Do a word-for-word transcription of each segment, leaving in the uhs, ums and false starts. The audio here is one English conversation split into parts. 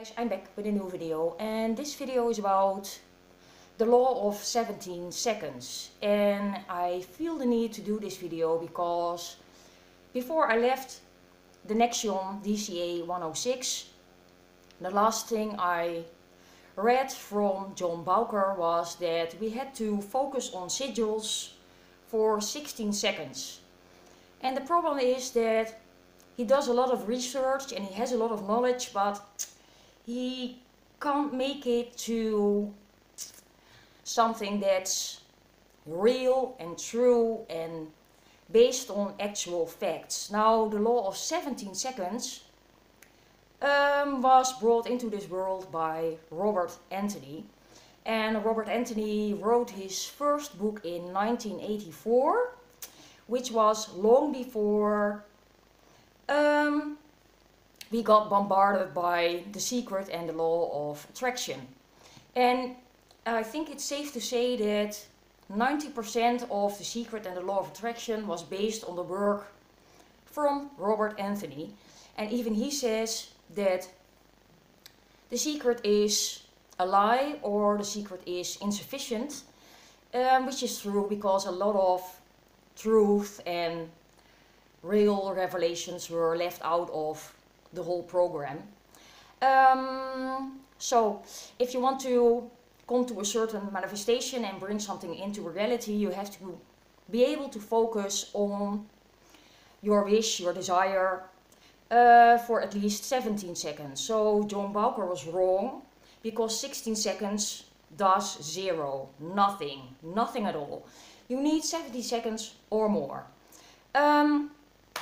Guys, I'm back with a new video, and this video is about the law of seventeen seconds. And I feel the need to do this video because before I left the Nexion D C A one oh six, the last thing I read from John Bowker was that we had to focus on sigils for sixteen seconds. And the problem is that he does a lot of research and he has a lot of knowledge, but he can't make it to something that's real and true and based on actual facts. Now, the law of seventeen seconds um, was brought into this world by Robert Anthony. And Robert Anthony wrote his first book in nineteen eighty-four, which was long before um, we got bombarded by The Secret and the Law of Attraction. And I think it's safe to say that ninety percent of The Secret and the Law of Attraction was based on the work from Robert Anthony. And even he says that The Secret is a lie or The Secret is insufficient, um, which is true because a lot of truth and real revelations were left out of the whole program. Um, so if you want to come to a certain manifestation and bring something into reality, you have to be able to focus on your wish, your desire, uh, for at least seventeen seconds. So John Bowker was wrong because sixteen seconds does zero, nothing, nothing at all. You need seventy seconds or more. Um,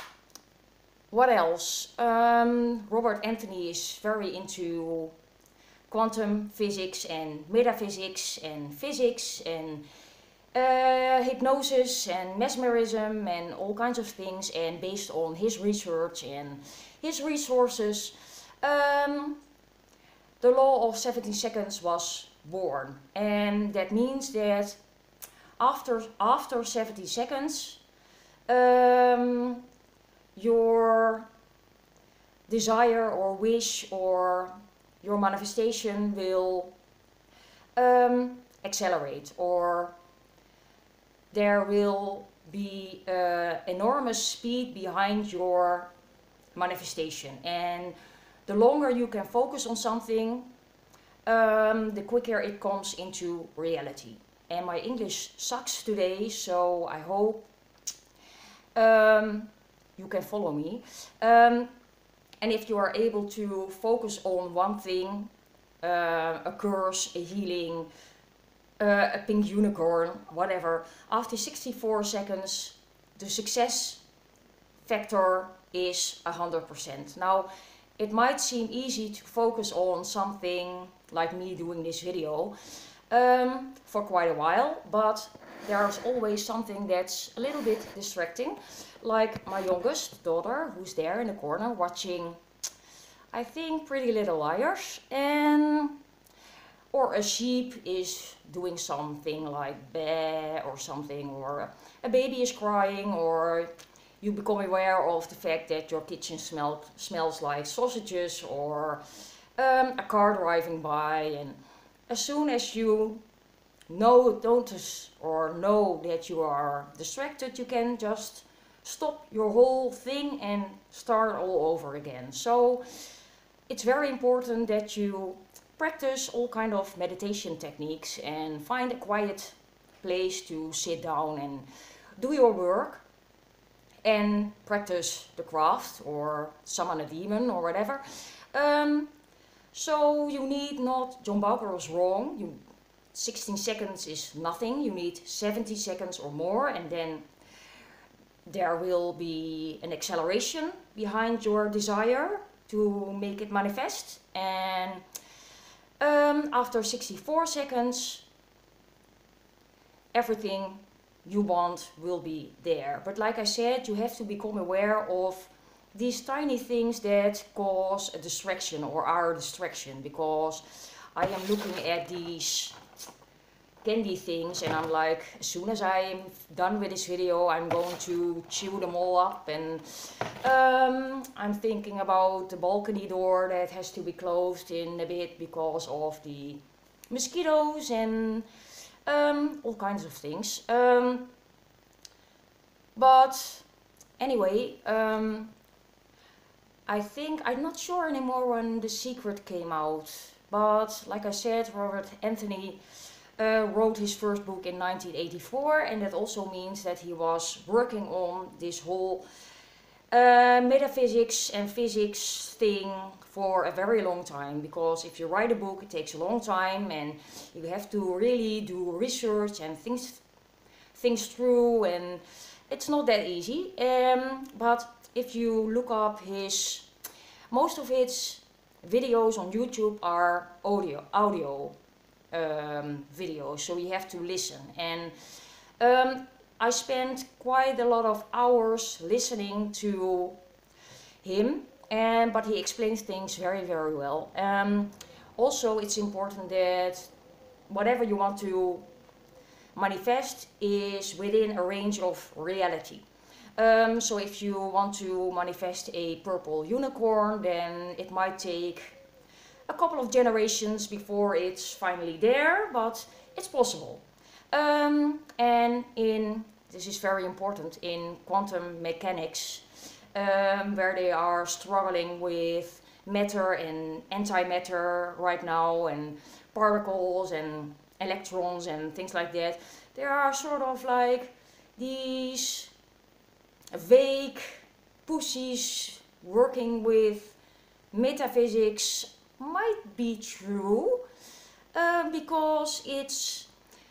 What else? Um, Robert Anthony is very into quantum physics and metaphysics and physics and uh, hypnosis and mesmerism and all kinds of things. And based on his research and his resources, um, the law of seventeen seconds was born. And that means that after, after seventy seconds, um, your desire or wish or your manifestation will um, accelerate, or there will be uh, enormous speed behind your manifestation. And the longer you can focus on something, um, the quicker it comes into reality. And my English sucks today, so I hope um, you can follow me. Um, and if you are able to focus on one thing, uh, a curse, a healing, uh, a pink unicorn, whatever, after sixty-four seconds, the success factor is one hundred percent. Now, it might seem easy to focus on something like me doing this video um, for quite a while, but there's always something that's a little bit distracting, like my youngest daughter, who's there in the corner watching, I think, Pretty Little Liars, and or a sheep is doing something like bleh or something, or a baby is crying, or you become aware of the fact that your kitchen smell, smells like sausages, or um, a car driving by. And as soon as you know, notice or know that you are distracted, you can just stop your whole thing and start all over again. So it's very important that you practice all kind of meditation techniques and find a quiet place to sit down and do your work and practice the craft or summon a demon or whatever. Um, so you need not, John Bowker was wrong, you, sixteen seconds is nothing, you need seventy seconds or more, and then there will be an acceleration behind your desire to make it manifest. And um, after sixty-four seconds, everything you want will be there. But like I said, you have to become aware of these tiny things that cause a distraction or are a distraction, because I am looking at these candy things, and I'm like, as soon as I'm done with this video, I'm going to chew them all up. And um, I'm thinking about the balcony door that has to be closed in a bit because of the mosquitoes and um, all kinds of things. Um, but anyway, um, I think, I'm not sure anymore when The Secret came out, but like I said, Robert Anthony uh, wrote his first book in nineteen eighty-four, and that also means that he was working on this whole uh, metaphysics and physics thing for a very long time, because if you write a book, it takes a long time and you have to really do research and things, things through, and it's not that easy. Um, but if you look up his, most of his videos on YouTube are audio, audio um, videos, so you have to listen. And um, I spent quite a lot of hours listening to him, and but he explains things very, very well. Um, also, it's important that whatever you want to manifest is within a range of reality. Um, so if you want to manifest a purple unicorn, then it might take a couple of generations before it's finally there, but it's possible. Um, and in, this is very important, in quantum mechanics, um, where they are struggling with matter and antimatter right now, and particles and electrons and things like that, there are sort of like these vague pussies working with metaphysics. Might be true, uh, because it's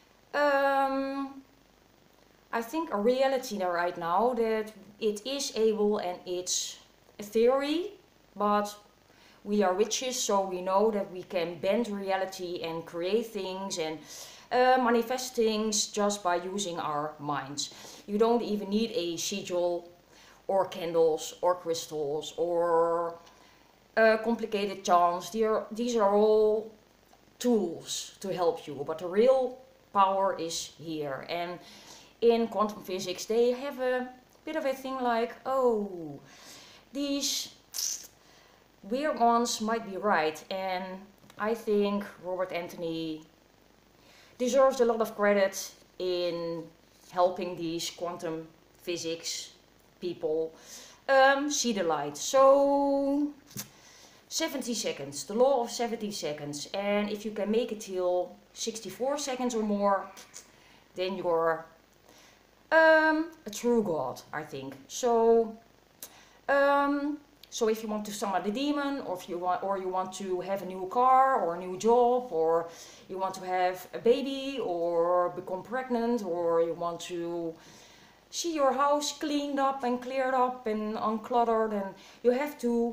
um, I think a reality there right now that it is able, and it's a theory, but we are witches, so we know that we can bend reality and create things and uh, manifest things just by using our minds. You don't even need a sigil or candles or crystals or uh, complicated charms. These are all tools to help you, but the real power is here. And in quantum physics they have a bit of a thing like, oh, these weird ones might be right, and I think Robert Anthony deserves a lot of credit in helping these quantum physics people um, see the light. So seventy seconds, the law of seventy seconds, and if you can make it till sixty-four seconds or more, then you're um, a true god, I think. So um, so if you want to summon the demon, or if you want, or you want to have a new car or a new job, or you want to have a baby or become pregnant, or you want to see your house cleaned up and cleared up and uncluttered, and you have to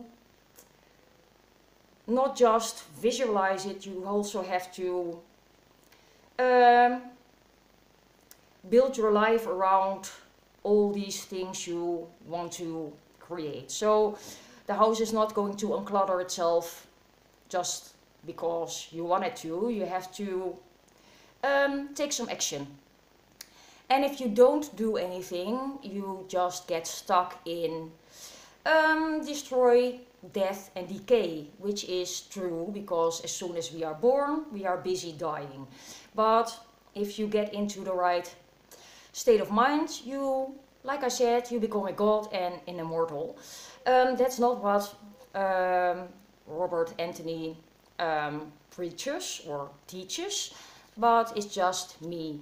not just visualize it, you also have to um, build your life around all these things you want to create. So the house is not going to unclutter itself just because you want it to. You have to um, take some action. And if you don't do anything, you just get stuck in um, destroy, death and decay, which is true, because as soon as we are born, we are busy dying. But if you get into the right state of mind, you, like I said, you become a god and an immortal. Um, that's not what um, Robert Anthony um, preaches or teaches, but it's just me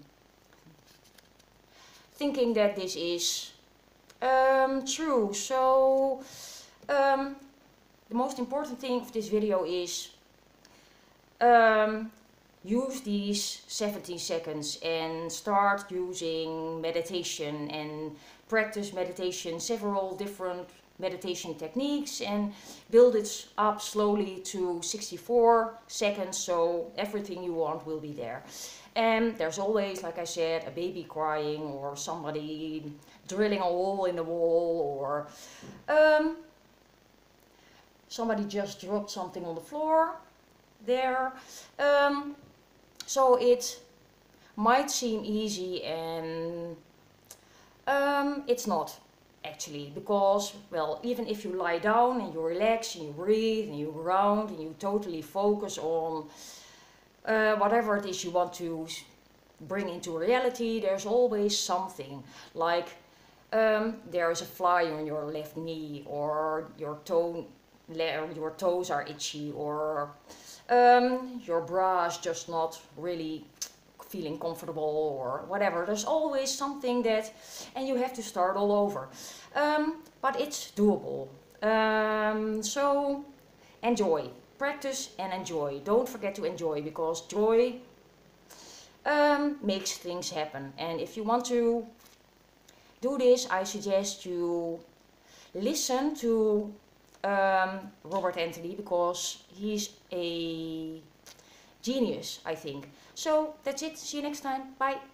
thinking that this is um, true. So um, the most important thing of this video is um, use these seventeen seconds and start using meditation and practice meditation, several different meditation techniques, and build it up slowly to sixty-four seconds, so everything you want will be there. And there's always, like I said, a baby crying, or somebody drilling a hole in the wall, or um, somebody just dropped something on the floor there. Um, so it might seem easy, and um, it's not actually, because, well, even if you lie down and you relax and you breathe and you ground and you totally focus on uh, whatever it is you want to bring into reality, there's always something like um, there is a fly on your left knee, or your toe, your toes are itchy, or um, your bra is just not really feeling comfortable, or whatever. There's always something that, and you have to start all over. Um, but it's doable. Um, so enjoy, practice and enjoy. Don't forget to enjoy, because joy um, makes things happen. And if you want to do this, I suggest you listen to um, Robert Anthony, because he's a genius, I think. So that's it. See you next time. Bye.